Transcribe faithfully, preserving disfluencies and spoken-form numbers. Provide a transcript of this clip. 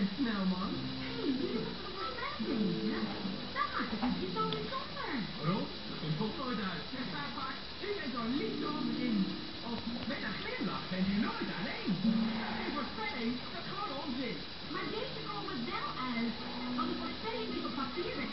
bent snel, man. Hé, hey, jullie moeten nog wel uitdenken. Dat maakt het niet zo bijzonder. Waarom? Dat komt toch nooit uit. U bent er niet zo in. Of met een glimlach bent u nooit alleen. Een voorspelling, dat is gewoon onzin. Maar deze komen wel uit. Als de voorspelling niet op papier werd